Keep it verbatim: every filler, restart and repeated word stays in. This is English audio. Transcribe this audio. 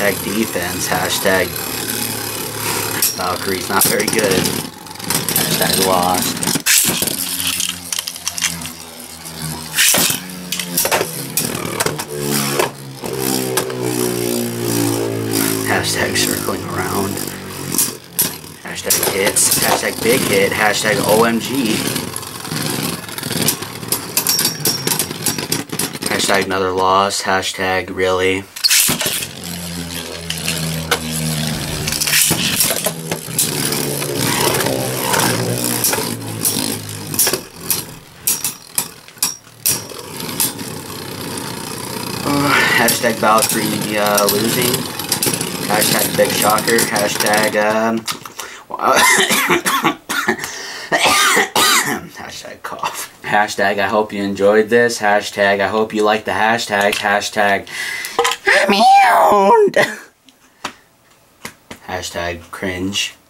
Hashtag defense. Hashtag Valkyrie's not very good. Hashtag lost. Hashtag circling around. Hashtag hits. Hashtag big hit. Hashtag O M G. Hashtag another loss. Hashtag really. Uh, hashtag Valkyrie uh, losing. Hashtag big shocker. Hashtag um. Hashtag cough. Hashtag I hope you enjoyed this. Hashtag I hope you like the hashtags. Hashtag I'm out. Hashtag cringe.